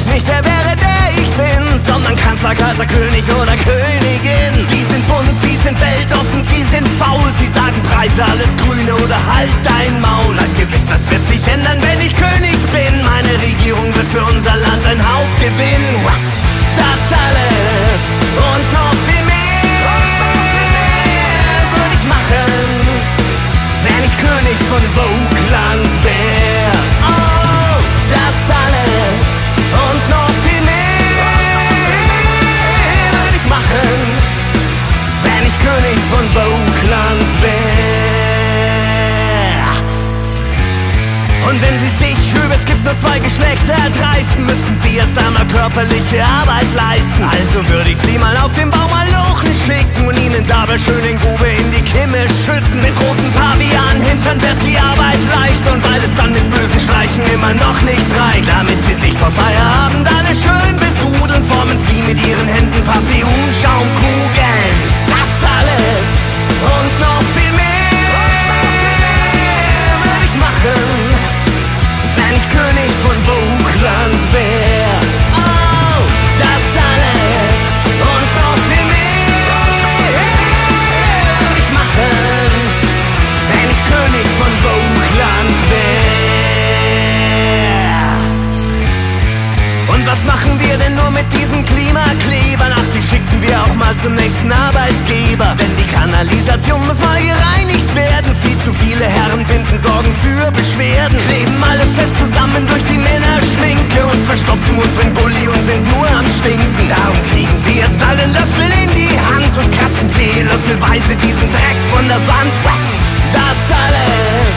nicht, wer wäre der ich bin, sondern Kanzler, Kaiser, König oder Königin. Sie sind bunt, sie sind weltoffen, sie sind faul. Sie sagen Preise, alles Grüne oder halt dein Maul. Seid gewiss, das wird sich ändern, wenn ich König bin. Meine Regierung wird für unser Land ein Hauptgewinn. Das alles und noch viel mehr würde ich machen, wenn ich König von Vogtland wär. Oh, das alles und noch viel mehr würde ich machen, wenn ich König von Vogtland wär. Und wenn sie sich über es gibt nur zwei Geschlechter erdreisten, müssen sie erst einmal körperliche Arbeit leisten. Also würde ich sie mal auf den Baumalochen schicken und ihnen dabei schön den Grube in die Kimme schütten. Mit roten Pavian hintern wird die Arbeit leicht, und weil es dann mit bösen Streichen immer noch nicht reicht, damit sie sich vor Feierabend alle schön besudeln, formen sie mit ihren Händen Papillonschaumkugeln. Das alles und noch viel mehr würde ich machen, wenn ich König von Vogtland wär. Oh, das alles und noch viel mehr würde ich machen, wenn ich König von Vogtland wär. Und was machen wir denn nur mit diesen Klimaklebern? Ach, die schickten wir auch mal zum nächsten Arbeitgeber. Denn die Kanalisation muss mal gereinigt werden. Viel zu viele Herrenbinden sorgen für Beschwerden. Kleben alle fest zusammen durch die Männerschminke und verstopfen unseren Bulli und sind nur am Stinken. Darum kriegen sie jetzt alle Löffel in die Hand und kratzen teelöffelweise diesen Dreck von der Wand. Das alles